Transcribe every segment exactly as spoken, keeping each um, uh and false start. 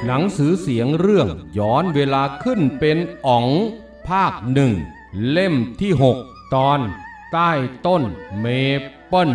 หนังสือเสียงเรื่องย้อนเวลาขึ้นเป็นอ๋องภาคหนึ่งเล่มที่หกตอนใต้ต้นเมเปิ้ล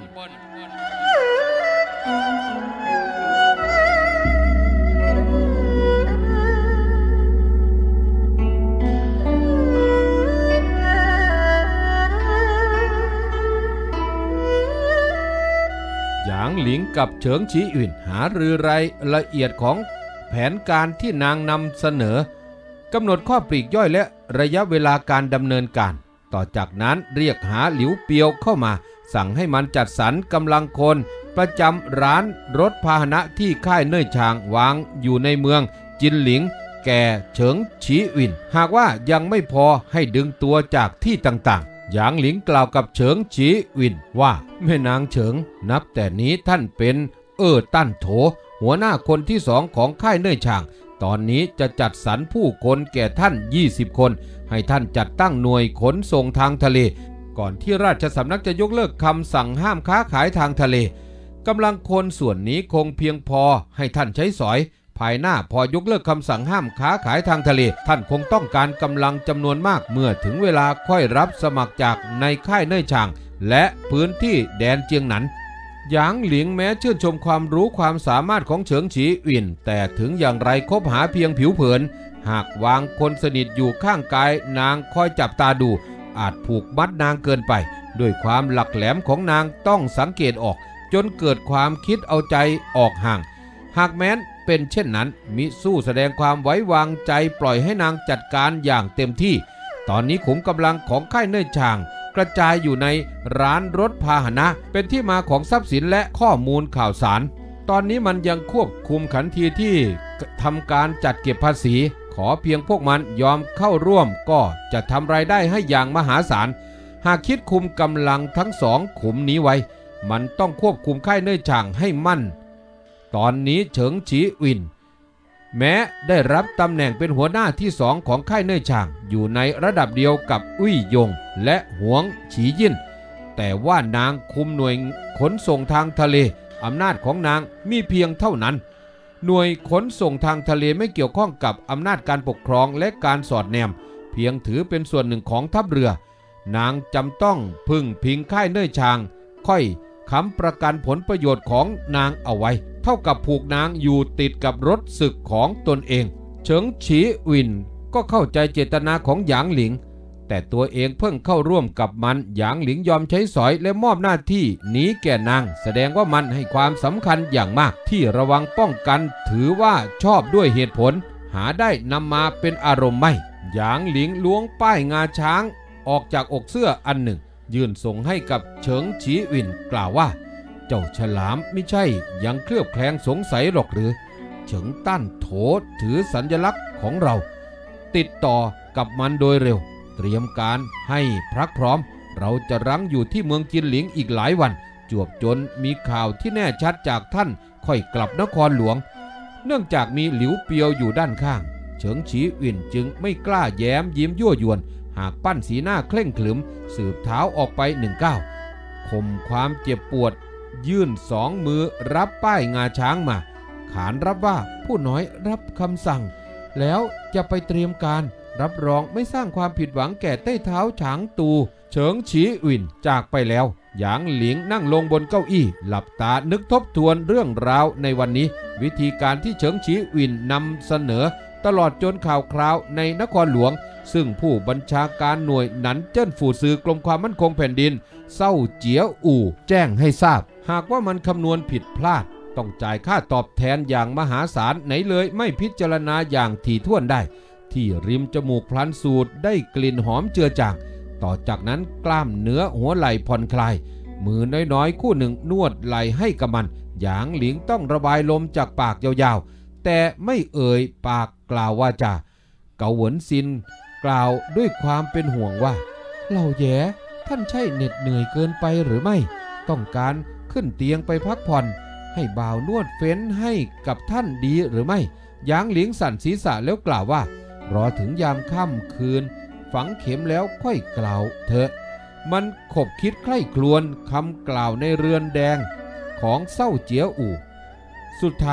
หยางหลิงกับเฉิงฉีอิ่นหารือรายละเอียดของแผนการที่นางนำเสนอกำหนดข้อปลีกย่อยและระยะเวลาการดำเนินการต่อจากนั้นเรียกหาหลิวเปียวเข้ามาสั่งให้มันจัดสรรกำลังคนประจำร้านรถพาหนะที่ค่ายเน่ยชางวางอยู่ในเมืองจินหลิงแก่เฉิงฉีอิ่นหากว่ายังไม่พอให้ดึงตัวจากที่ต่างๆหยางหลิงกล่าวกับเฉิงฉีอิ่นว่าแม่นางเฉิงนับแต่นี้ท่านเป็นเอ่อตั้นโถหัวหน้าคนที่สองของค่ายเน่ยชางตอนนี้จะจัดสรรผู้คนแก่ท่านยี่สิบคนให้ท่านจัดตั้งหน่วยขนส่งทางทะเลก่อนที่ราชสำนักจะยกเลิกคำสั่งห้ามค้าขายทางทะเลกำลังคนส่วนนี้คงเพียงพอให้ท่านใช้สอยภายหน้าพอยกเลิกคำสั่งห้ามค้าขายทางทะเลท่านคงต้องการกำลังจำนวนมากเมื่อถึงเวลาค่อยรับสมัครจากในค่ายเน่ยชางและพื้นที่แดนเจียงหนันหยางหลิงแม้ชื่นชมความรู้ความสามารถของเฉิงฉีอิ่นแต่ถึงอย่างไรคบหาเพียงผิวเผินหากวางคนสนิทอยู่ข้างกายนางคอยจับตาดูอาจผูกมัดนางเกินไปด้วยความหลักแหลมของนางต้องสังเกตออกจนเกิดความคิดเอาใจออกห่างหากแม้นเป็นเช่นนั้นมิสู้แสดงความไว้วางใจปล่อยให้นางจัดการอย่างเต็มที่ตอนนี้ขุมกำลังของค่ายเน่ยชางกระจายอยู่ในร้านรถพาหนะเป็นที่มาของทรัพย์สินและข้อมูลข่าวสารตอนนี้มันยังควบคุมขันทีที่ทำการจัดเก็บภาษีขอเพียงพวกมันยอมเข้าร่วมก็จะทำรายได้ให้อย่างมหาศาลหากคิดคุมกำลังทั้งสองขุมนี้ไว้มันต้องควบคุมค่ายเน่ยชางให้มั่นตอนนี้เฉิงฉีอิ่นแม้ได้รับตำแหน่งเป็นหัวหน้าที่สองของค่ายเน่ยชางอยู่ในระดับเดียวกับอุ้ยยงและหวงฉียิ่นแต่ว่านางคุมหน่วยขนส่งทางทะเลอำนาจของนางมีเพียงเท่านั้นหน่วยขนส่งทางทะเลไม่เกี่ยวข้องกับอำนาจการปกครองและการสอดแนมเพียงถือเป็นส่วนหนึ่งของทัพเรือนางจำต้องพึ่งพิงค่ายเน่ยชางค่อยค้ำประกันผลประโยชน์ของนางเอาไว้เท่ากับผูกนางอยู่ติดกับรถศึกของตนเองเฉิงฉีอิ่นก็เข้าใจเจตนาของหยางหลิงแต่ตัวเองเพิ่งเข้าร่วมกับมันหยางหลิงยอมใช้สอยและมอบหน้าที่นี้แก่นางแสดงว่ามันให้ความสำคัญอย่างมากที่ระวังป้องกันถือว่าชอบด้วยเหตุผลหาได้นำมาเป็นอารมณ์ไม่หยางหลิงล้วงป้ายงาช้างออกจากอกเสื้ออันหนึ่งยื่นส่งให้กับเฉิงฉีอิ่นกล่าวว่าเจ้าฉลามไม่ใช่ยังเคลือบแคลงสงสัยหรอกหรือเฉิงตั้นโถถือสัญลักษณ์ของเราติดต่อกับมันโดยเร็วเตรียมการให้พรักพร้อมเราจะรั้งอยู่ที่เมืองจินหลิงอีกหลายวันจวบจนมีข่าวที่แน่ชัดจากท่านค่อยกลับนครหลวงเนื่องจากมีหลิวเปียวอยู่ด้านข้างเฉิงฉีอิ่นจึงไม่กล้าแย้มยิ้มยั่วยวนหากปั้นสีหน้าเคร่งขรึมสืบเท้าออกไปหนึ่งก้าวข่มความเจ็บปวดยื่นสองมือรับป้ายงาช้างมาขานรับว่าผู้น้อยรับคำสั่งแล้วจะไปเตรียมการรับรองไม่สร้างความผิดหวังแก่ใต้เท้าฉางตูเฉิงฉีอิ่นจากไปแล้วหยางหลิงนั่งลงบนเก้าอี้หลับตานึกทบทวนเรื่องราวในวันนี้วิธีการที่เฉิงฉีอิ่นนำเสนอตลอดจนข่าวคราวในนครหลวงซึ่งผู้บัญชาการหน่วยหนันเจิ้นฝู่ซือกรมความมั่นคงแผ่นดินเศร้าเจี๋ยอู่แจ้งให้ทราบหากว่ามันคำนวณผิดพลาดต้องจ่ายค่าตอบแทนอย่างมหาศาลไหนเลยไม่พิจารณาอย่างถี่ถ้วนได้ที่ริมจมูกพลันสูดได้กลิ่นหอมเจือจางต่อจากนั้นกล้ามเนื้อหัวไหล่ผ่อนคลายมือน้อยๆคู่หนึ่งนวดไหล่ให้กับมันหยางหลิงต้องระบายลมจากปากยาวๆแต่ไม่เอ่ยปากกล่าวว่าจะเกาหวนซินกล่าวด้วยความเป็นห่วงว่าเหล่าแย่ท่านใช่เหน็ดเหนื่อยเกินไปหรือไม่ต้องการขึ้นเตียงไปพักผ่อนให้บ่าวนวดเฟ้นให้กับท่านดีหรือไม่หยางหลิงสั่นศีรษะแล้วกล่าวว่ารอถึงยามค่ำคืนฝังเข็มแล้วค่อยกล่าวเถอะมันขบคิดใคร่ครวญคำกล่าวในเรือนแดงของเศร้าเจี๋ยอู่สุดท้าย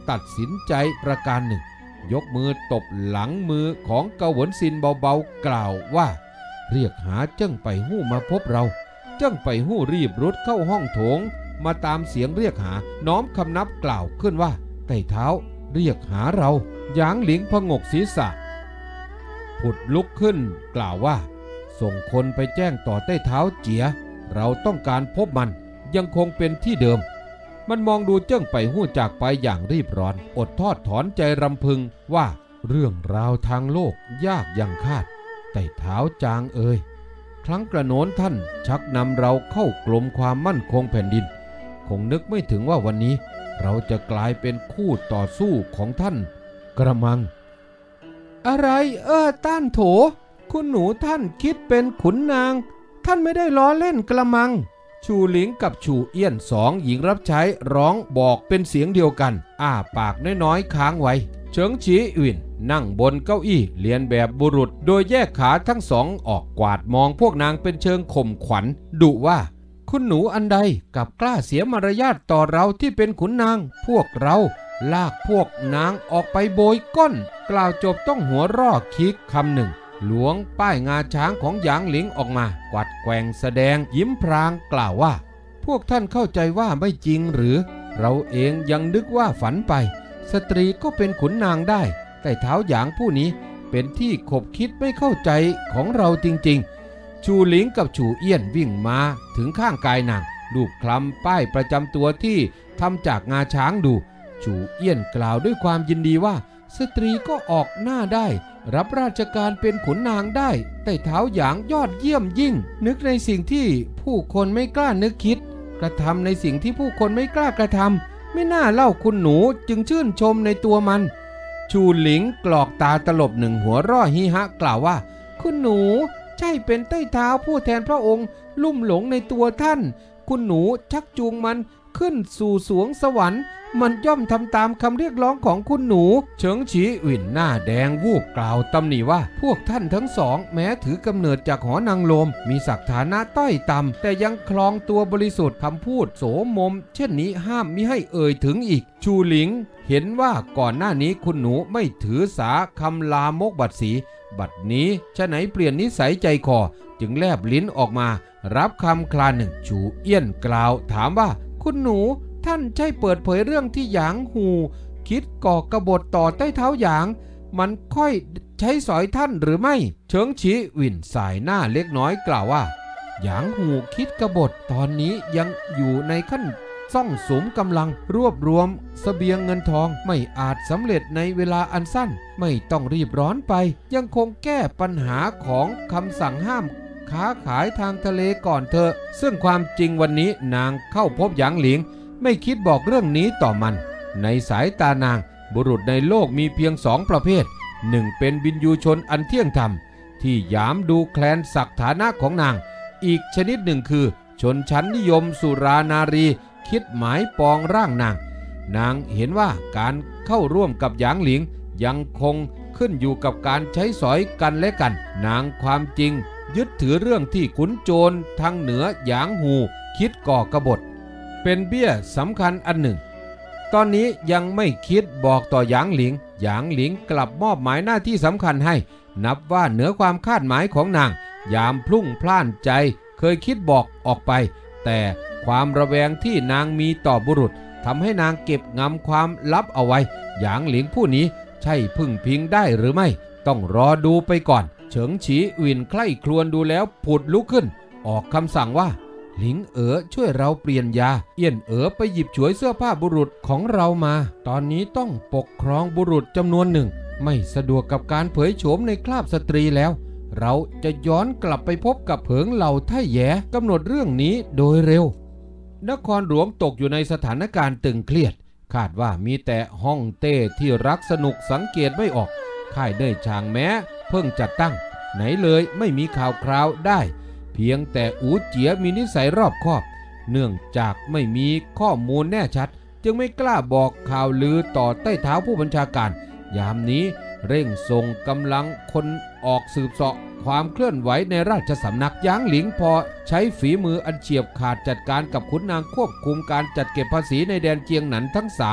ตัดสินใจประการหนึ่งยกมือตบหลังมือของเกาหวนซินเบาๆกล่าวว่าเรียกหาเจิ้งไปหู้มาพบเราเจิ้งไปหู้รีบรุดเข้าห้องโถงมาตามเสียงเรียกหาน้อมคำนับกล่าวขึ้นว่าไต่เท้าเรียกหาเราหยางหลิงพงกศีรษะผุดลุกขึ้นกล่าวว่าส่งคนไปแจ้งต่อใต้เท้าเจียเราต้องการพบมันยังคงเป็นที่เดิมมันมองดูเจิ้งไปหู้จากไปอย่างรีบร้อนอดทอดถอนใจรำพึงว่าเรื่องราวทางโลกยากอย่างคาดไต่เท้าจางเอ่ยครั้งกระโน้นท่านชักนำเราเข้ากลมความมั่นคงแผ่นดินคงนึกไม่ถึงว่าวันนี้เราจะกลายเป็นคู่ต่อสู้ของท่านกระมังอะไรเออต้านโถคุณหนูท่านคิดเป็นขุนนางท่านไม่ได้ล้อเล่นกระมังชูหลิงกับชูเอี้ยนสองหญิงรับใช้ร้องบอกเป็นเสียงเดียวกันอ้าปากน้อยๆค้างไว้เฉิงฉีอิ่นนั่งบนเก้าอี้เลียนแบบบุรุษโดยแยกขาทั้งสองออกกวาดมองพวกนางเป็นเชิงข่มขวัญดุว่าคุณหนูอันใดกับกล้าเสียมารยาทต่อเราที่เป็นขุนนางพวกเราลากพวกนางออกไปโบยก้นกล่าวจบต้องหัวร่อคิกคำหนึ่งหลวงป้ายงาช้างของหยางหลิงออกมากวัดแกว่งแสดงยิ้มพรางกล่าวว่าพวกท่านเข้าใจว่าไม่จริงหรือเราเองยังนึกว่าฝันไปสตรีก็เป็นขุนนางได้แต่เท้าหยางผู้นี้เป็นที่ขบคิดไม่เข้าใจของเราจริงๆชูหลิงกับชูเอี้ยนวิ่งมาถึงข้างกายนางลูบคลำป้ายประจำตัวที่ทำจากงาช้างดูชูเอี้ยนกล่าวด้วยความยินดีว่าสตรีก็ออกหน้าได้รับราชการเป็นขุนนางได้แต่เท้าหยางยอดเยี่ยมยิ่งนึกในสิ่งที่ผู้คนไม่กล้านึกคิดกระทำในสิ่งที่ผู้คนไม่กล้ากระทำไม่น่าเล่าคุณหนูจึงชื่นชมในตัวมันชูหลิงกรอกตาตลบหนึ่งหัวร่อฮิฮะกล่าวว่าคุณหนูใช่เป็นใต้เท้าผู้แทนพระองค์ลุ่มหลงในตัวท่านคุณหนูชักจูงมันขึ้นสู่สวงสวรรค์มันย่อมทำตามคำเรียกร้องของคุณหนูเฉิงฉีอิ่นหน้าแดงวูบกล่าวตำหนิว่าพวกท่านทั้งสองแม้ถือกำเนิดจากหอนางโลมมีศักดิ์ฐานะต้อยต่ำแต่ยังคลองตัวบริสุทธิ์คำพูดโสมมเช่นนี้ห้ามมิให้เอ่ยถึงอีกชูหลิงเห็นว่าก่อนหน้านี้คุณหนูไม่ถือสาคำลามกบัดสีบัดนี้ฉะไหนเปลี่ยนนิสัยใจคอจึงแลบลิ้นออกมารับคำคลาหนึ่งชูเอี้ยนกล่าวถามว่าคุณหนูท่านใช่เปิดเผยเรื่องที่หยางหูคิดก่อกบฏต่อใต้เท้าหยางมันค่อยใช้สอยท่านหรือไม่เฉิงฉีอิ่นสายหน้าเล็กน้อยกล่าวว่าหยางหูคิดกบฏตอนนี้ยังอยู่ในขั้นซ่องสุมกำลังรวบรวมเสบียงเงินทองไม่อาจสำเร็จในเวลาอันสั้นไม่ต้องรีบร้อนไปยังคงแก้ปัญหาของคำสั่งห้ามค้าขายทางทะเลก่อนเถอะซึ่งความจริงวันนี้นางเข้าพบหยางหลิงไม่คิดบอกเรื่องนี้ต่อมันในสายตานางบุรุษในโลกมีเพียงสองประเภทหนึ่งเป็นวินยูชนอันเที่ยงธรรมที่ยามดูแคลนศักดิ์ฐานะของนางอีกชนิดหนึ่งคือชนชั้นนิยมสุรานารีคิดหมายปองร่างนางนางเห็นว่าการเข้าร่วมกับหยางหลิงยังคงขึ้นอยู่กับการใช้สอยกันและกันนางความจริงยึดถือเรื่องที่ขุนโจรทางเหนือหยางหูคิดก่อกบฏเป็นเบี้ยสำคัญอันหนึ่งตอนนี้ยังไม่คิดบอกต่อหยางหลิงหยางหลิงกลับมอบหมายหน้าที่สำคัญให้นับว่าเหนือความคาดหมายของนางยามพลุ่งพล่านใจเคยคิดบอกออกไปแต่ความระแวงที่นางมีต่อบุรุษทำให้นางเก็บงำความลับเอาไว้หยางหลิงผู้นี้ใช่พึ่งพิงได้หรือไม่ต้องรอดูไปก่อนเฉิงฉีอิ่นใคร่ครวญดูแล้วผุดลุกขึ้นออกคำสั่งว่าหลิงเอ๋อช่วยเราเปลี่ยนยาเอี้ยนเอ๋อไปหยิบฉวยเสื้อผ้าบุรุษของเรามาตอนนี้ต้องปกครองบุรุษจำนวนหนึ่งไม่สะดวกกับการเผยโฉมในคราบสตรีแล้วเราจะย้อนกลับไปพบกับเผิงเหล่าไท่แย่กำหนดเรื่องนี้โดยเร็วนครหลวงตกอยู่ในสถานการณ์ตึงเครียดคาดว่ามีแต่ฮ่องเต้ที่รักสนุกสังเกตไม่ออกค่ายเน่ยชางแม้เพิ่งจัดตั้งไหนเลยไม่มีข่าวคราวได้เพียงแต่อูเจียมีนิสัยรอบคอบเนื่องจากไม่มีข้อมูลแน่ชัดจึงไม่กล้าบอกข่าวลือต่อใต้เท้าผู้บัญชาการยามนี้เร่งส่งกำลังคนออกสืบเสาะความเคลื่อนไหวในราชสำนักหยางหลิงพอใช้ฝีมืออันเฉียบขาดจัดการกับขุนนางควบคุมการจัดเก็บภาษีในแดนเจียงหนันทั้งสาม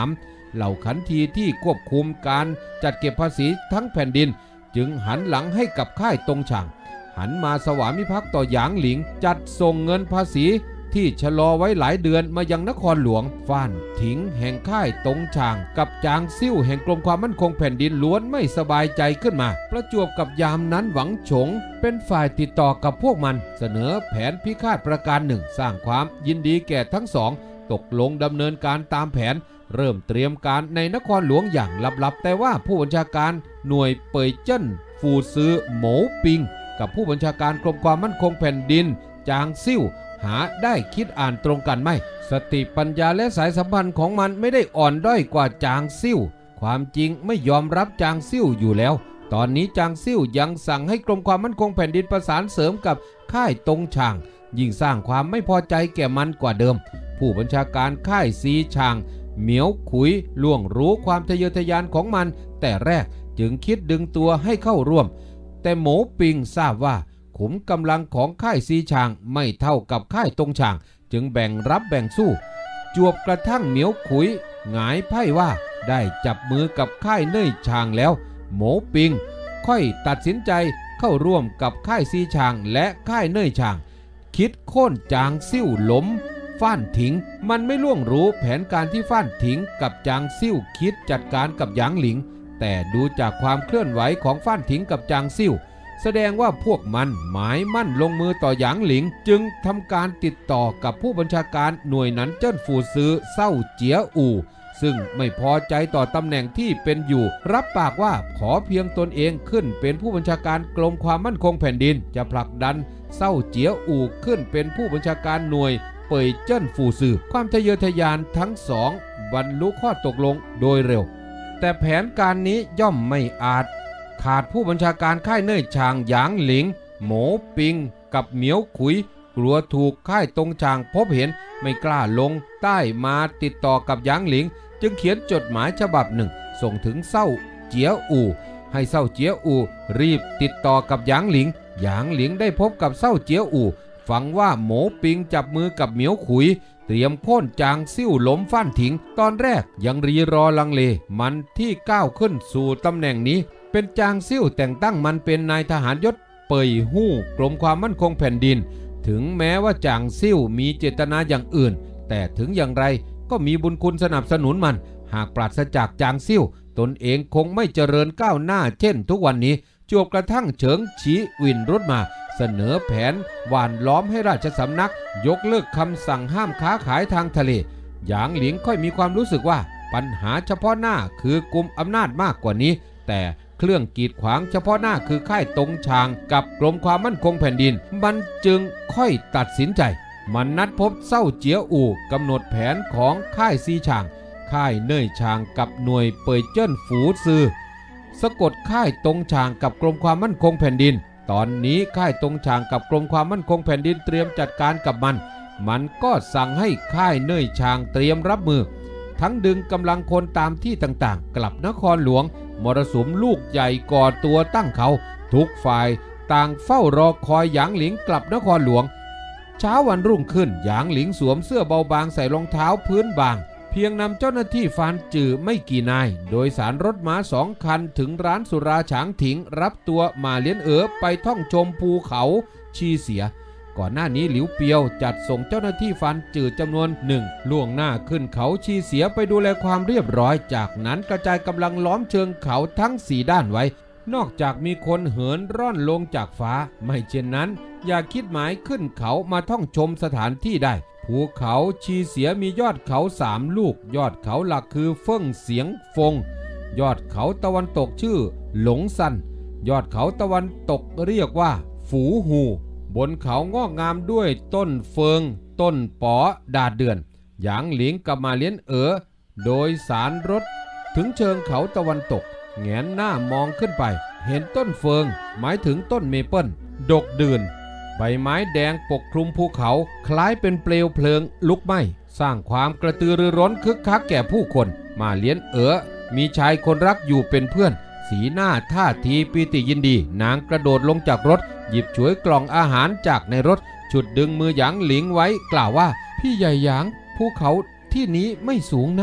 เหล่าขันทีที่ควบคุมการจัดเก็บภาษีทั้งแผ่นดินจึงหันหลังให้กับค่ายตงฉางหันมาสวามิภักดิ์ต่อหยางหลิงจัดส่งเงินภาษีที่ชะลอไว้หลายเดือนมายังนครหลวงฟ้านถิงแห่งค่ายตงฉางกับจางซิ่วแห่งกรมความมั่นคงแผ่นดินล้วนไม่สบายใจขึ้นมาประจวบกับยามนั้นหวังฉงเป็นฝ่ายติดต่อกับพวกมันเสนอแผนพิฆาตประการหนึ่งสร้างความยินดีแก่ทั้งสองตกลงดำเนินการตามแผนเริ่มเตรียมการในนครหลวงอย่างลับๆแต่ว่าผู้บัญชาการหน่วยเป่ยเจิ้นฟูซือโหมปิงกับผู้บัญชาการกรมความมั่นคงแผ่นดินจางซิ่วหาได้คิดอ่านตรงกันไม่สติปัญญาและสายสัมพันธ์ของมันไม่ได้อ่อนด้อยกว่าจางซิ่วความจริงไม่ยอมรับจางซิ่วอยู่แล้วตอนนี้จางซิ่วยังสั่งให้กรมความมั่นคงแผ่นดินประสานเสริมกับค่ายตงฉางยิ่งสร้างความไม่พอใจแก่มันกว่าเดิมผู้บัญชาการค่ายซีฉางเหมียวขุยล่วงรู้ความทะเยอทะยานของมันแต่แรกจึงคิดดึงตัวให้เข้าร่วมแต่โหมปิงทราบว่าขุมกำลังของค่ายซีฉางไม่เท่ากับค่ายตงฉางจึงแบ่งรับแบ่งสู้จวบกระทั่งเหมียวขุยหงายไพ่ว่าได้จับมือกับค่ายเน่ยฉางแล้วโหมปิงค่อยตัดสินใจเข้าร่วมกับค่ายซีฉางและค่ายเน่ยฉางคิดโค่นจางซิ่วหลมฟ้านถิงมันไม่ล่วงรู้แผนการที่ฟ้านถิงกับจางซิ่วคิดจัดการกับหยางหลิงแต่ดูจากความเคลื่อนไหวของฟ้านถิงกับจางซิ่วแสดงว่าพวกมันหมายมั่นลงมือต่อหยางหลิงจึงทำการติดต่อกับผู้บัญชาการหน่วยนั้นเจิ้นฟูซือเศร้าเจียอู่ซึ่งไม่พอใจต่อตำแหน่งที่เป็นอยู่รับปากว่าขอเพียงตนเองขึ้นเป็นผู้บัญชาการกรมความมั่นคงแผ่นดินจะผลักดันเศร้าเจียอู่ขึ้นเป็นผู้บัญชาการหน่วยเป่ยเจิ้นฟูซือความทะเยอทะยานทั้งสองบรรลุข้อตกลงโดยเร็วแต่แผนการนี้ย่อมไม่อาจขาดผู้บัญชาการค่ายเน่ยฉางหยางหลิงโหมปิงกับเหมียวขุยกลัวถูกค่ายตงฉางพบเห็นไม่กล้าลงใต้มาติดต่อกับหยางหลิงจึงเขียนจดหมายฉบับหนึ่งส่งถึงเศร้าเจียอู่ให้เศร้าเจียอู่รีบติดต่อกับหยางหลิงหยางหลิงได้พบกับเศร้าเจียอู่ฟังว่าโหมปิงจับมือกับเหมียวขุยเตรียมโค่นจางซิ่วล้มฟ้านถิงตอนแรกยังรีรอลังเลมันที่ก้าวขึ้นสู่ตำแหน่งนี้เป็นจางซิ่วแต่งตั้งมันเป็นนายทหารยศเป่ยฮู้กรมความมั่นคงแผ่นดินถึงแม้ว่าจางซิ่วมีเจตนาอย่างอื่นแต่ถึงอย่างไรก็มีบุญคุณสนับสนุนมันหากปราศจากจางซิ่วตนเองคงไม่เจริญก้าวหน้าเช่นทุกวันนี้จวบกระทั่งเฉิงฉีวินรุดมาเสนอแผนหว่านล้อมให้ราชสำนักยกเลิกคำสั่งห้ามค้าขายทางทะเลหยางหลิงค่อยมีความรู้สึกว่าปัญหาเฉพาะหน้าคือกลุ่มอำนาจมากกว่านี้แต่เครื่องกีดขวางเฉพาะหน้าคือค่ายตงฉางกับกรมความมั่นคงแผ่นดินมันจึงค่อยตัดสินใจมันนัดพบเศร้าเจียอู่กำหนดแผนของค่ายซีฉางค่ายเน่ยฉางกับหน่วยเป่ยเจิ้นฝูซือสะกดค่ายตงฉางกับกรมความมั่นคงแผ่นดินตอนนี้ค่ายตงฉางกับกรมความมั่นคงแผ่นดินเตรียมจัดการกับมันมันก็สั่งให้ค่ายเน่ยฉางเตรียมรับมือทั้งดึงกำลังคนตามที่ต่างๆกลับนครหลวงมรสุมลูกใหญ่ก่อตัวตั้งเขาทุกฝ่ายต่างเฝ้ารอคอยหยางหลิงกลับนครหลวงเช้าวันรุ่งขึ้นหยางหลิงสวมเสื้อเบาบางใส่รองเท้าพื้นบางเพียงนำเจ้าหน้าที่ฟานจื่อไม่กี่นายโดยสารรถม้าสองคันถึงร้านสุราฉางถิงรับตัวมาเลี้ยนเอ๋อไปท่องชมภูเขาชีเสียก่อนหน้านี้หลิวเปียวจัดส่งเจ้าหน้าที่ฟานจื่อจำนวนหนึ่งล่วงหน้าขึ้นเขาชีเสียไปดูแลความเรียบร้อยจากนั้นกระจายกำลังล้อมเชิงเขาทั้งสี่ด้านไว้นอกจากมีคนเหินร่อนลงจากฟ้าไม่เช่นนั้นอย่าคิดหมายขึ้นเขามาท่องชมสถานที่ได้ภูเขาชีเสียมียอดเขาสามลูกยอดเขาหลักคือเฟิ่งเสียงฟงยอดเขาตะวันตกชื่อหลงซันยอดเขาตะวันตกเรียกว่าฝูหูบนเขางอกงามด้วยต้นเฟิงต้นป๋อดาดเดือนหยางหลิงกับมาเลี้ยนเอ๋อโดยสารรถถึงเชิงเขาตะวันตกแงนหน้ามองขึ้นไปเห็นต้นเฟิงหมายถึงต้นเมเปิลดกดื่นใบไม้แดงปกคลุมภูเขาคล้ายเป็นเปลวเพลิงลุกไหม้สร้างความกระตือรือร้นคึกคักแก่ผู้คนมาเลี้ยนเอ๋อมีชายคนรักอยู่เป็นเพื่อนสีหน้าท่าทีปีติยินดีนางกระโดดลงจากรถหยิบฉวยกล่องอาหารจากในรถฉุดดึงมือหยางหลิงไว้กล่าวว่าพี่ใหญ่หยางภูเขาที่นี้ไม่สูงนัก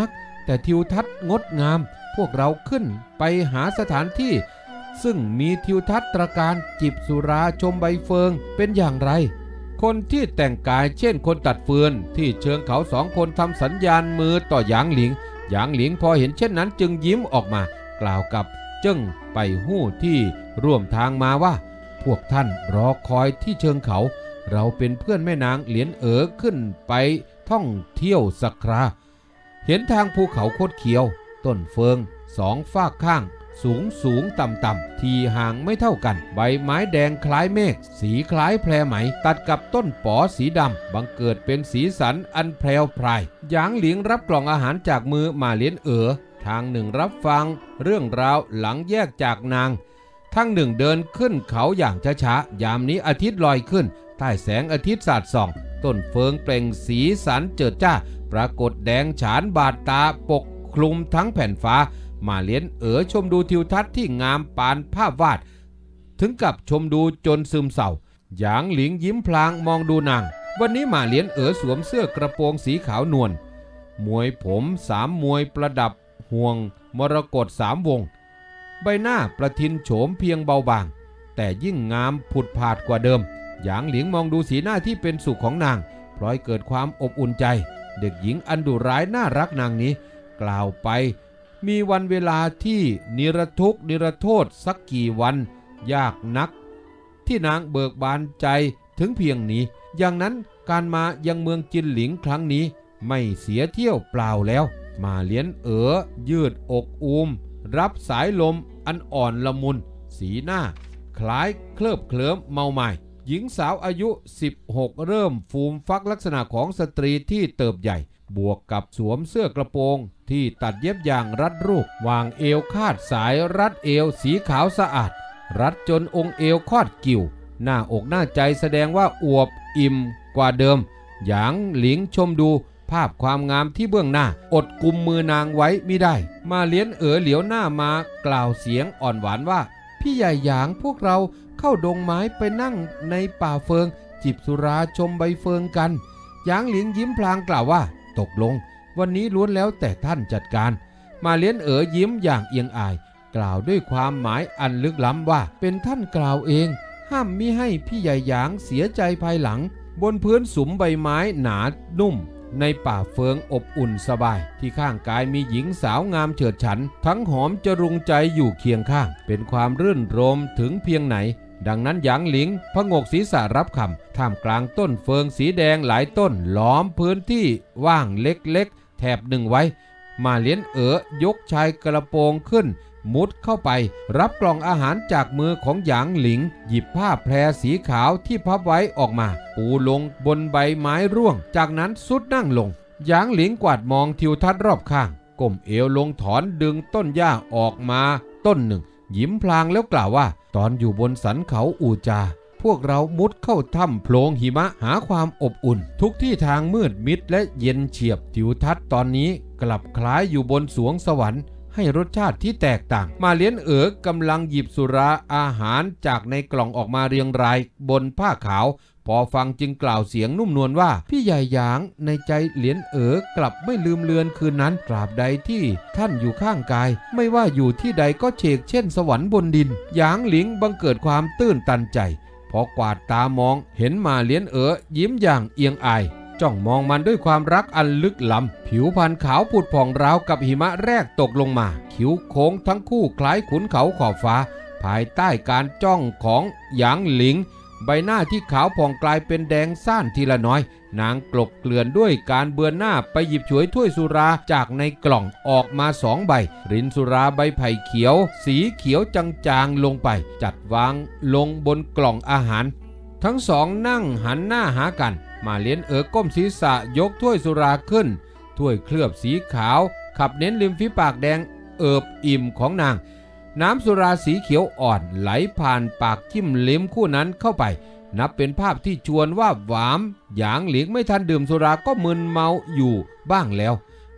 แต่ทิวทัศน์งดงามพวกเราขึ้นไปหาสถานที่ซึ่งมีทิวทัศน์ตระการจิบสุราชมใบเฟิงเป็นอย่างไรคนที่แต่งกายเช่นคนตัดฟืนที่เชิงเขาสองคนทำสัญญาณมือต่อหยางหลิงหยางหลิงพอเห็นเช่นนั้นจึงยิ้มออกมากล่าวกับเจิ้งไปหู้ที่ร่วมทางมาว่าพวกท่านรอคอยที่เชิงเขาเราเป็นเพื่อนแม่นางเหลียนเอ๋อขึ้นไปท่องเที่ยวสักคราเห็นทางภูเขาคดเคี้ยวต้นเฟิงสองฝากข้างสูงสูงต่ำต่ำที่ห่างไม่เท่ากันใบไม้แดงคล้ายเมฆสีคล้ายแพรไหมตัดกับต้นป๋อสีดำบังเกิดเป็นสีสันอันแพรวพรายหยางหลิงรับกล่องอาหารจากมือมาเหลียนเอ๋อทางหนึ่งรับฟังเรื่องราวหลังแยกจากนางทั้งหนึ่งเดินขึ้นเขาอย่างช้าๆยามนี้อาทิตย์ลอยขึ้นใต้แสงอาทิตย์สาดส่องต้นเฟิงเปล่งสีสันเจิดจ้าปรากฏแดงฉานบาดตาปกคลุมทั้งแผ่นฟ้ามาเหลียนเอ๋อชมดูทิวทัศน์ที่งามปานภาพวาดถึงกับชมดูจนซึมเศร้าหยางหลิงยิ้มพลางมองดูนางวันนี้มาเหลียนเอ๋อสวมเสื้อกระโปรงสีขาวนวลมวยผมสามมวยประดับห่วงมรกตสามวงใบหน้าประทินโฉมเพียงเบาบางแต่ยิ่งงามผุดผาดกว่าเดิมหยางหลิงมองดูสีหน้าที่เป็นสุขของนางพลอยเกิดความอบอุ่นใจเด็กหญิงอันดุร้ายน่ารักนางนี้กล่าวไปมีวันเวลาที่นิรทุกข์นิรโทษสักกี่วันยากนักที่นางเบิกบานใจถึงเพียงนี้อย่างนั้นการมายังเมืองจินหลิงครั้งนี้ไม่เสียเที่ยวเปล่าแล้วมาเหลียนเอ๋อยืดอกอูมรับสายลมอันอ่อนละมุนสีหน้าคล้ายเคลิบเคลิ้มเมาใหม่หญิงสาวอายุสิบหกเริ่มฟูมฟักลักษณะของสตรีที่เติบใหญ่บวกกับสวมเสื้อกระโปรงที่ตัดเย็บอย่างรัดรูปวางเอวคาดสายรัดเอวสีขาวสะอาดรัดจนองค์เอวคอดกิ่วหน้าอกหน้าใจแสดงว่าอวบอิ่มกว่าเดิมหยางหลิงชมดูภาพความงามที่เบื้องหน้าอดกุมมือนางไว้ไม่ได้มาเหลียนเอ๋อเหลียวหน้ามากล่าวเสียงอ่อนหวานว่าพี่ใหญ่หยางพวกเราเข้าดงไม้ไปนั่งในป่าเฟิงจิบสุราชมใบเฟิงกันหยางหลิงยิ้มพลางกล่าวว่าตกลงวันนี้ล้วนแล้วแต่ท่านจัดการมาเหลียนเอ๋อยิ้มอย่างเอียงอายกล่าวด้วยความหมายอันลึกล้ำว่าเป็นท่านกล่าวเองห้ามมิให้พี่ใหญ่หยางเสียใจภายหลังบนพื้นสุมใบไม้หนานุ่มในป่าเฟิงอบอุ่นสบายที่ข้างกายมีหญิงสาวงามเฉิดฉันทั้งหอมจรุงใจอยู่เคียงข้างเป็นความรื่นรมถึงเพียงไหนดังนั้นหยางหลิงพงกศีรษะรับคำท่ามกลางต้นเฟิงสีแดงหลายต้นล้อมพื้นที่ว่างเล็กๆแถบหนึ่งไว้มาเหลียนเอ๋อยกชายกระโปรงขึ้นมุดเข้าไปรับกล่องอาหารจากมือของหยางหลิงหยิบผ้าแพรสีขาวที่พับไว้ออกมาปูลงบนใบไม้ร่วงจากนั้นสุดนั่งลงหยางหลิงกวาดมองทิวทัศน์รอบข้างก้มเอวลงถอนดึงต้นหญ้าออกมาต้นหนึ่งยิ้มพลางแล้วกล่าวว่าตอนอยู่บนสันเขาอูจาพวกเรามุดเข้าถ้ำโพรงหิมะหาความอบอุ่นทุกที่ทางมืดมิดและเย็นเฉียบทิวทัศน์ตอนนี้กลับคล้ายอยู่บนสวงสวรรค์ให้รสชาติที่แตกต่างมาเหลียนเอ๋อกำลังหยิบสุราอาหารจากในกล่องออกมาเรียงรายบนผ้าขาวพอฟังจึงกล่าวเสียงนุ่มนวลว่าพี่ใหญ่หยางในใจเหลียนเอ๋อกลับไม่ลืมเลือนคืนนั้นตราบใดที่ท่านอยู่ข้างกายไม่ว่าอยู่ที่ใดก็เฉกเช่นสวรรค์บนดินหยางหลิงบังเกิดความตื้นตันใจพอกวาดตามองเห็นมาเหลียนเอ๋อยิ้มอย่างเอียงอายจ้องมองมันด้วยความรักอันลึกล้ำผิวพรรณขาวผุดผ่องราวกับหิมะแรกตกลงมาคิ้วโค้งทั้งคู่คล้ายขุนเขาขอบฟ้าภายใต้การจ้องของหยางหลิงใบหน้าที่ขาวผ่องกลายเป็นแดงซ่านทีละน้อยนางกลบเกลื่อนด้วยการเบือนหน้าไปหยิบฉวยถ้วยสุราจากในกล่องออกมาสองใบรินสุราใบไผ่เขียวสีเขียวจางๆลงไปจัดวางลงบนกล่องอาหารทั้งสองนั่งหันหน้าหากันมาเหลียนเอ๋อก้มศีรษะยกถ้วยสุราขึ้นถ้วยเคลือบสีขาวขับเน้นริมฝีปากแดงเอิบอิ่มของนางน้ำสุราสีเขียวอ่อนไหลผ่านปากจิ้มลิ้มคู่นั้นเข้าไปนับเป็นภาพที่ชวนว่าหวามหยางหลิงไม่ทันดื่มสุราก็มึนเมาอยู่บ้างแล้ว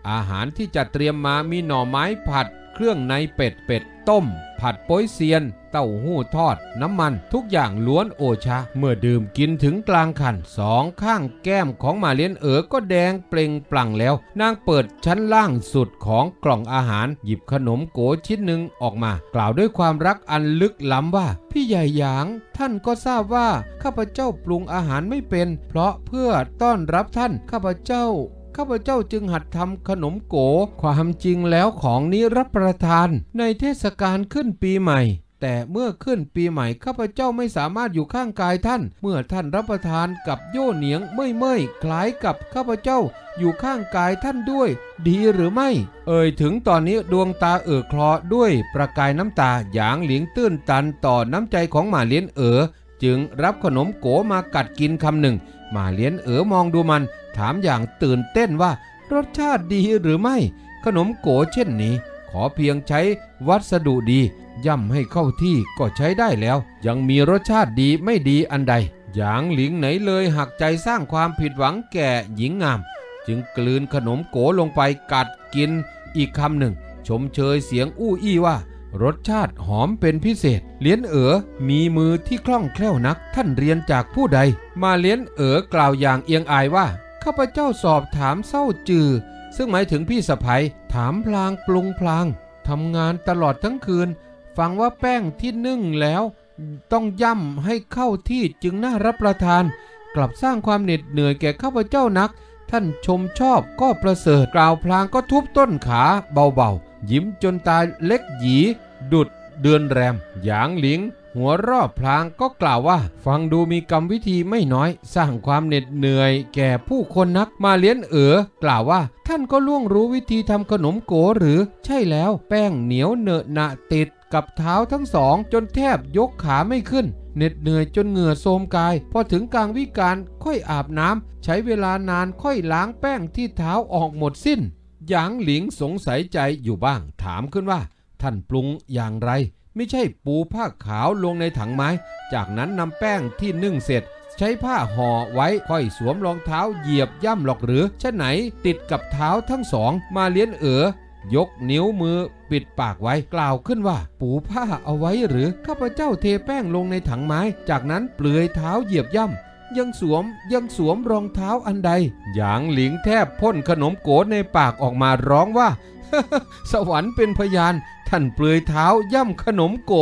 อาหารที่จัดเตรียมมามีหน่อไม้ผัดเครื่องในเป็ดเป็ดต้มผัดโป๊ยเซียนเต้าหู้ทอดน้ำมันทุกอย่างล้วนโอชะเมื่อดื่มกินถึงกลางคันสองข้างแก้มของมาเลี้ยนเอ๋อก็แดงเปล่งปลั่งแล้วนางเปิดชั้นล่างสุดของกล่องอาหารหยิบขนมโกชิ้นหนึ่งออกมากล่าวด้วยความรักอันลึกล้ำว่าพี่ใหญ่หยางท่านก็ทราบว่าข้าพเจ้าปรุงอาหารไม่เป็นเพราะเพื่อต้อนรับท่านข้าพเจ้าข้าพเจ้าจึงหัดทำขนมโกความจริงแล้วของนี้รับประทานในเทศกาลขึ้นปีใหม่แต่เมื่อขึ้นปีใหม่ข้าพเจ้าไม่สามารถอยู่ข้างกายท่านเมื่อท่านรับประทานกับโย่เหนียงเมื่อยเมื่อยคล้ายกับข้าพเจ้าอยู่ข้างกายท่านด้วยดีหรือไม่เอ่ยถึงตอนนี้ดวงตาเอ่อคลอด้วยประกายน้ำตาหยางหลิงตื้นตันต่อน้ำใจของหมาเลี้ยนเอ๋อจึงรับขนมโกมากัดกินคำหนึ่งหมาเลี้ยนเอ๋อมองดูมันถามอย่างตื่นเต้นว่ารสชาติดีหรือไม่ขนมโกเช่นนี้ขอเพียงใช้วัสดุดีย่ำให้เข้าที่ก็ใช้ได้แล้วยังมีรสชาติดีไม่ดีอันใดหยางหลิงไหนเลยหักใจสร้างความผิดหวังแก่หญิงงามจึงกลืนขนมโกลงไปกัดกินอีกคำหนึ่งชมเชยเสียงอู้อี้ว่ารสชาติหอมเป็นพิเศษเลี้ยนเอ๋อมีมือที่คล่องแคล่วนักท่านเรียนจากผู้ใดมาเลี้ยนเอ๋อกล่าวอย่างเอียงอายว่าข้าพเจ้าสอบถามเศร้าจือซึ่งหมายถึงพี่สะใภ้ถามพลางปรุงพลางทำงานตลอดทั้งคืนฟังว่าแป้งที่นึ่งแล้วต้องย่ำให้เข้าที่จึงน่ารับประทานกลับสร้างความเหน็ดเหนื่อยแก่ข้าพเจ้านักท่านชมชอบก็ประเสริฐกล่าวพลางก็ทุบต้นขาเบาๆยิ้มจนตาเล็กหยีดุดเดือนแรมหยางหลิงหัวรอบพลางก็กล่าวว่าฟังดูมีกรรมวิธีไม่น้อยสร้างความเหน็ดเหนื่อยแก่ผู้คนนักมาเลี้ยนเอ๋อกล่าวว่าท่านก็ล่วงรู้วิธีทำขนมโกหรือใช่แล้วแป้งเหนียวเหนอะหนะติดกับเท้าทั้งสองจนแทบยกขาไม่ขึ้นเหน็ดเหนื่อยจนเหงื่อโทรมกายพอถึงกลางวิกาลค่อยอาบน้ำใช้เวลานานค่อยล้างแป้งที่เท้าออกหมดสิ้นหยางหลิงสงสัยใจอยู่บ้างถามขึ้นว่าท่านปรุงอย่างไรไม่ใช่ปูผ้าขาวลงในถังไม้จากนั้นนำแป้งที่นึ่งเสร็จใช้ผ้าห่อไว้ค่อยสวมรองเท้าเหยียบย่ำหรอกหรือฉะไหนติดกับเท้าทั้งสองมาเลี้ยนเอ๋อยกนิ้วมือปิดปากไว้กล่าวขึ้นว่าปูผ้าเอาไว้หรือข้าพเจ้าเทแป้งลงในถังไม้จากนั้นเปลือยเท้าเหยียบย่ำยังสวมยังสวมรองเท้าอันใดหยางหลิงแทบพ่นขนมโกในปากออกมาร้องว่า สวรรค์เป็นพยานท่านเปลือยเท้าย่ำขนมโก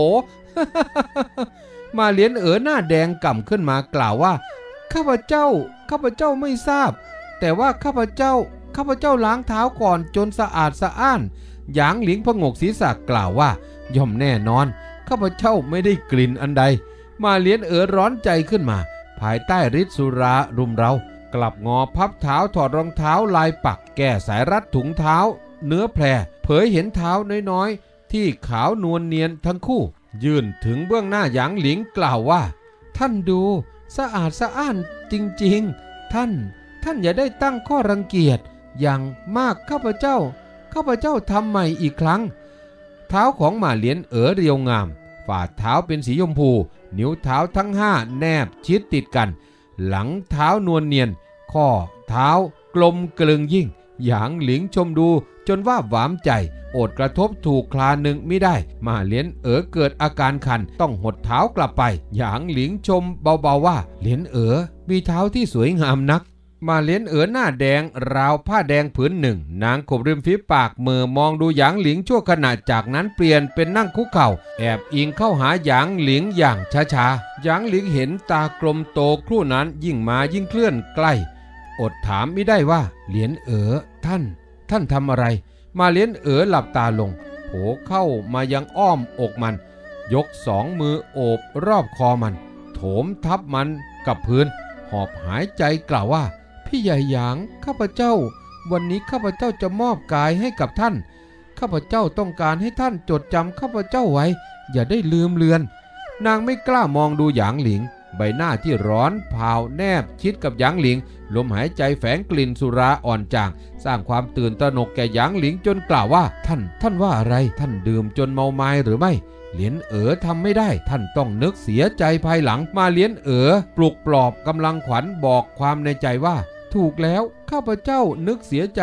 มาเลี้ยนเอ๋อหน้าแดงก่ำขึ้นมากล่าวว่าข้าพเจ้าข้าพเจ้าไม่ทราบแต่ว่าข้าพเจ้าข้าพเจ้าล้างเท้าก่อนจนสะอาดสะอ้านหยางหลิงพงกศีรษะกล่าวว่าย่อมแน่นอนข้าพเจ้าไม่ได้กลิ่นอันใดมาเลี้ยนเอ๋อร้อนใจขึ้นมาภายใต้ฤทธิ์สุรารุมเรากลับงอพับเท้าถอดรองเท้าลายปักแก้สายรัดถุงเท้าเนื้อแพรเผยเห็นเท้าน้อยๆที่ขาวนวลเนียนทั้งคู่ยื่นถึงเบื้องหน้าหยางหลิงกล่าวว่าท่านดูสะอาดสะอ้านจริงๆท่านท่านอย่าได้ตั้งข้อรังเกียจอย่างมากข้าพเจ้าข้าพเจ้าทำใหม่อีกครั้งเท้าของหมาเลี้ยนเอ๋อเรียวงามฝ่าเท้าเป็นสีชมพูนิ้วเท้าทั้งห้าแนบชิดติดกันหลังเท้านวลเนียนข้อเท้ากลมกลึงยิ่งหยางหลิงชมดูจนว่าหวามใจอดกระทบถูกคลาหนึ่งไม่ได้มาเลี้ยนเอ๋อเกิดอาการคันต้องหดเท้ากลับไปหยางหลิงชมเบาๆว่าเลี้ยนเอ๋อมีเท้าที่สวยงามนักมาเลี้ยนเอ๋อหน้าแดงราวผ้าแดงผืนหนึ่งนางขบริมฝีปากเมื่อมองดูหยางหลิงชั่วขณะจากนั้นเปลี่ยนเป็นนั่งคุกเข่าแอบอิงเข้าหาหยางหลิงอย่างช้าๆหยางหลิงเห็นตากลมโตครู่นั้นยิ่งมายิ่งเคลื่อนใกล้อดถามไม่ได้ว่าเหลียนเอ๋อท่านท่านทำอะไรมาเลี้ยนเอ๋อหลับตาลงโผเข้ามายังอ้อมอกมันยกสองมือโอบรอบคอมันโถมทับมันกับพื้นหอบหายใจกล่าวว่าพี่ใหญ่หยางข้าพเจ้าวันนี้ข้าพเจ้าจะมอบกายให้กับท่านข้าพเจ้าต้องการให้ท่านจดจำข้าพเจ้าไว้อย่าได้ลืมเลือนนางไม่กล้ามองดูหยางหลิงใบหน้าที่ร้อนเผาแนบชิดกับหยางหลิงลมหายใจแฝงกลิ่นสุราอ่อนจางสร้างความตื่นตระหนกแก่หยางหลิงจนกล่าวว่าท่านท่านว่าอะไรท่านดื่มจนเมาไม้หรือไม่เหลียนเอ๋อทำไม่ได้ท่านต้องนึกเสียใจภายหลังมาเหลียนเอ๋อปลุกปลอบกำลังขวัญบอกความในใจว่าถูกแล้วข้าพเจ้านึกเสียใจ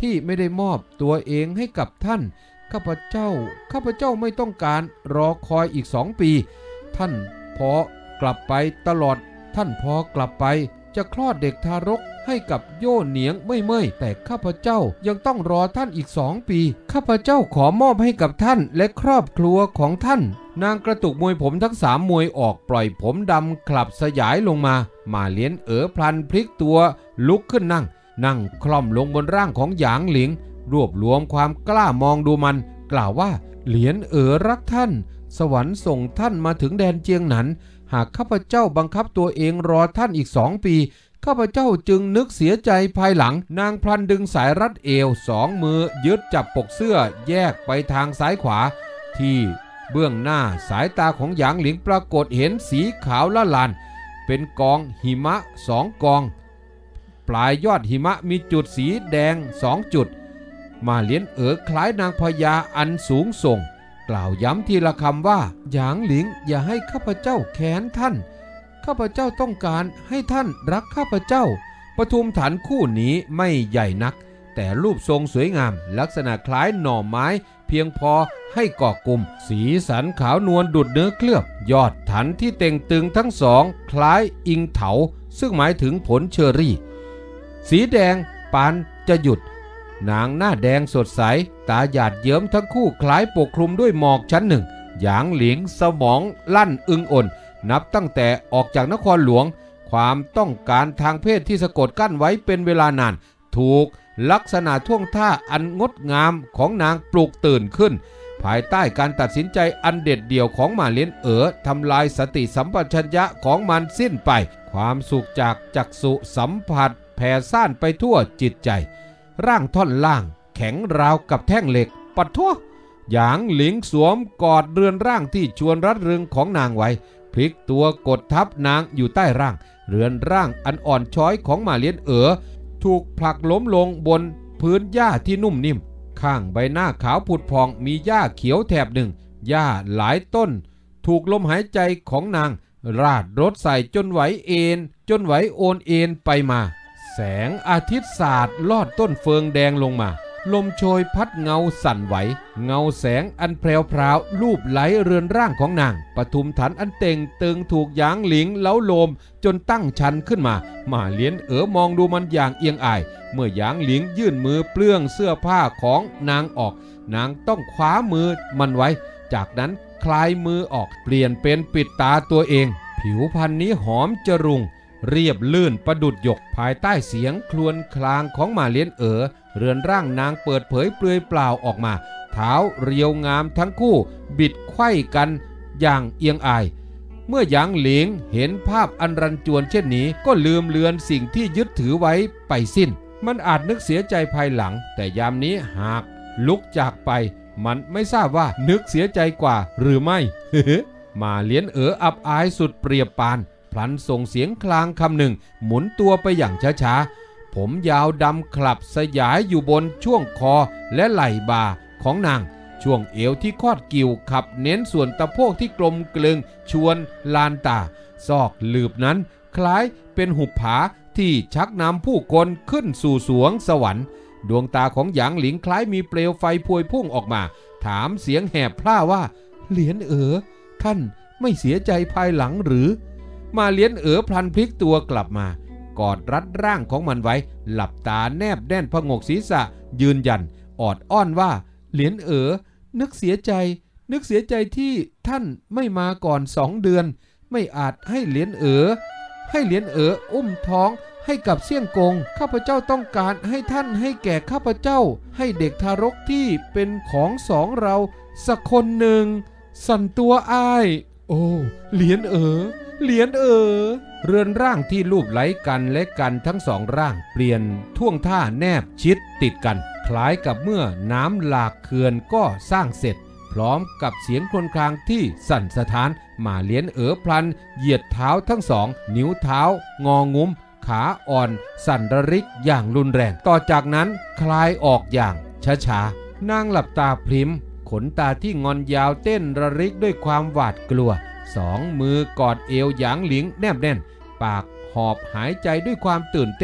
ที่ไม่ได้มอบตัวเองให้กับท่านข้าพเจ้าข้าพเจ้าไม่ต้องการรอคอยอีกสองปีท่านพอกลับไปตลอดท่านพอกลับไปจะคลอดเด็กทารกให้กับโย่เหนียงไม่เมื่อยแต่ข้าพเจ้ายังต้องรอท่านอีกสองปีข้าพเจ้าขอมอบให้กับท่านและครอบครัวของท่านนางกระตุกมวยผมทั้งสามมวยออกปล่อยผมดำคลับสยายลงมามาเลี้ยนเอ๋อพลันพลิกตัวลุกขึ้นนั่งนั่งคล่อมลงบนร่างของหยางหลิงรวบรวมความกล้ามองดูมันกล่าวว่าเหลียนเอ๋อรักท่านสวรรค์ส่งท่านมาถึงแดนเจียงหนันหากข้าพเจ้าบังคับตัวเองรอท่านอีกสองปีข้าพเจ้าจึงนึกเสียใจภายหลังนางพลันดึงสายรัดเอวสองมือยึดจับปกเสื้อแยกไปทางซ้ายขวาที่เบื้องหน้าสายตาของหยางหลิงปรากฏเห็นสีขาวละลานเป็นกองหิมะสองกองปลายยอดหิมะมีจุดสีแดงสองจุดมาเลี้ยนเอ๋อคล้ายนางพญาอันสูงส่งกล่าวย้ำทีละคำว่าหยางหลิงอย่าให้ข้าพเจ้าแค้นท่านข้าพเจ้าต้องการให้ท่านรักข้าพเจ้าปทุมฐานคู่นี้ไม่ใหญ่นักแต่รูปทรงสวยงามลักษณะคล้ายหน่อไม้เพียงพอให้ก่อกลุ่มสีสันขาวนวลดุจเนื้อเคลือบยอดฐานที่เต่งตึงทั้งสองคล้ายอิงเถาซึ่งหมายถึงผลเชอรี่สีแดงปานจะหยุดนางหน้าแดงสดใสตาหยาดเยิ้มทั้งคู่คล้ายปกคลุมด้วยหมอกชั้นหนึ่งหยางหลิงสมองลั่นอึงอ่นนับตั้งแต่ออกจากนครหลวงความต้องการทางเพศที่สะกดกั้นไว้เป็นเวลานานถูกลักษณะท่วงท่าอันงดงามของนางปลุกตื่นขึ้นภายใต้การตัดสินใจอันเด็ดเดี่ยวของมาเลี้ยนเอ๋อทำลายสติสัมปชัญญะของมันสิ้นไปความสุขจากจักษุสัมผัสแผ่ซ่านไปทั่วจิตใจร่างท่อนล่างแข็งราวกับแท่งเหล็กปัดทั่วหยางหลิงสวมกอดเรือนร่างที่ชวนรัดรึงของนางไว้พลิกตัวกดทับนางอยู่ใต้ร่างเรือนร่างอันอ่อนช้อยของมาเลี้ยนเอ๋อถูกผลักล้มลงบนพื้นหญ้าที่นุ่มนิ่มข้างใบหน้าขาวผุดพองมีหญ้าเขียวแถบหนึ่งหญ้าหลายต้นถูกลมหายใจของนางราดรถใส่จนไหวเอ็นจนไหวโอนเอ็นไปมาแสงอาทิตย์สาดลอดต้นเฟืองแดงลงมาลมโชยพัดเงาสั่นไหวเงาแสงอันแพรวๆลูบไหลเรือนร่างของนางปทุมฐานอันเต่งตึงถูกหยางหลิงเล้าโลมจนตั้งชันขึ้นมามาเลี้ยนเอ๋อมองดูมันอย่างเอียงอายเมื่อหยางหลิงยื่นมือเปลื้องเสื้อผ้าของนางออกนางต้องคว้ามือมันไว้จากนั้นคลายมือออกเปลี่ยนเป็นปิดตาตัวเองผิวพรรณนี้หอมจรุงเรียบลื่นประดุจหยกภายใต้เสียงครวญครางของมาเลี้ยนเอ๋อเรือนร่างนางเปิดเผยเปลือยเปล่าออกมาเท้าเรียวงามทั้งคู่บิดไขว้กันอย่างเอียงอายเมื่อหยางหลิงเห็นภาพอันรันจวนเช่นนี้ก็ลืมเลือนสิ่งที่ยึดถือไว้ไปสิ้นมันอาจนึกเสียใจภายหลังแต่ยามนี้หากลุกจากไปมันไม่ทราบว่านึกเสียใจกว่าหรือไม่ มาเลี้ยนเอ๋ออับอายสุดเปรียบปานพลันส่งเสียงคลางคำหนึ่งหมุนตัวไปอย่างช้าๆผมยาวดำคลับสยายอยู่บนช่วงคอและไหล่บ่าของนางช่วงเอวที่คอดกิ่วขับเน้นส่วนตะโพกที่กลมกลึงชวนลานตาซอกหลืบนั้นคล้ายเป็นหุบผาที่ชักนำผู้คนขึ้นสู่สวงสวรรค์ดวงตาของหยางหลิงคล้ายมีเปลวไฟพวยพุ่งออกมาถามเสียงแหบพร่าว่าเหลียนเอ๋อท่านไม่เสียใจภายหลังหรือมาเลี้ยนเอ๋อพลันพลิกตัวกลับมากอดรัดร่างของมันไว้หลับตาแนบแน่นผงกศีรษะยืนยันออดอ้อนว่าเหลียนเอ๋อนึกเสียใจนึกเสียใจที่ท่านไม่มาก่อนสองเดือนไม่อาจให้เหลียนเอ๋อให้เหลียนเอ๋ออุ้มท้องให้กับเสี่ยงกงข้าพเจ้าต้องการให้ท่านให้แก่ข้าพเจ้าให้เด็กทารกที่เป็นของสองเราสักคนหนึ่งสั่นตัวอ้ายโอ้เหลียนเอ๋อเหลียนเอ๋อเรือนร่างที่ลูบไหลกันและกันทั้งสองร่างเปลี่ยนท่วงท่าแนบชิดติดกันคล้ายกับเมื่อน้ำหลากเขื่อนก็สร้างเสร็จพร้อมกับเสียงครวญครางที่สั่นสะท้านมาเลี้ยนเอ๋อพลันเหยียดเท้าทั้งสองนิ้วเท้างองุ้มขาอ่อนสั่นระริกอย่างรุนแรงต่อจากนั้นคลายออกอย่างช้าๆนางหลับตาพริมขนตาที่งอนยาวเต้นระริกด้วยความหวาดกลัวสองมือกอดเอวหยางหลิงแนบแน่นปากหอบหายใจด้วยความตื่นเต้น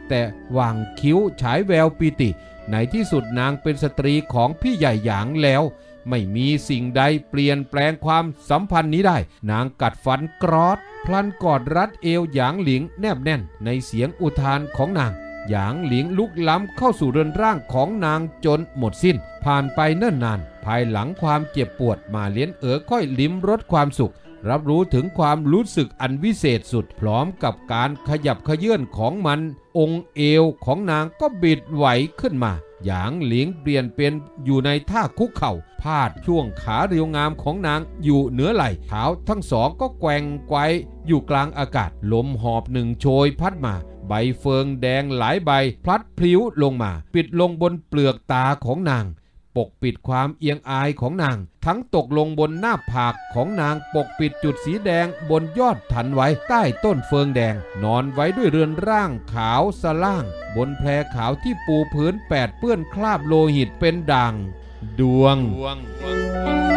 แต่วางคิ้วฉายแววปิติในที่สุดนางเป็นสตรีของพี่ใหญ่หยางแล้วไม่มีสิ่งใดเปลี่ยนแปลงความสัมพันธ์นี้ได้นางกัดฟันกรอดพลันกอดรัดเอวหยางหลิงแนบแน่นในเสียงอุทานของนางหยางหลิงลุกล้ำเข้าสู่เรือนร่างของนางจนหมดสิ้นผ่านไปเนิ่นนานภายหลังความเจ็บปวดมาเลี้ยนเอ๋อค่อยลิ้มรสความสุขรับรู้ถึงความรู้สึกอันวิเศษสุดพร้อมกับการขยับเขยื่อนของมันองค์เอวของนางก็บิดไหวขึ้นมาหยางหลิงเปลี่ยนเป็นอยู่ในท่าคุกเข่าพาดช่วงขาเรียวงามของนางอยู่เหนือไหล่เท้าทั้งสองก็แกว่งไกวอยู่กลางอากาศลมหอบหนึ่งโชยพัดมาใบเฟิงแดงหลายใบพลัดพลิ้วลงมาปิดลงบนเปลือกตาของนางปกปิดความเอียงอายของนางทั้งตกลงบนหน้าผากของนางปกปิดจุดสีแดงบนยอดถันไว้ใต้ต้นเฟิงแดงนอนไว้ด้วยเรือนร่างขาวสล่างบนแพรขาวที่ปูพื้นแปดเปื้อนคราบโลหิตเป็นด่างดวง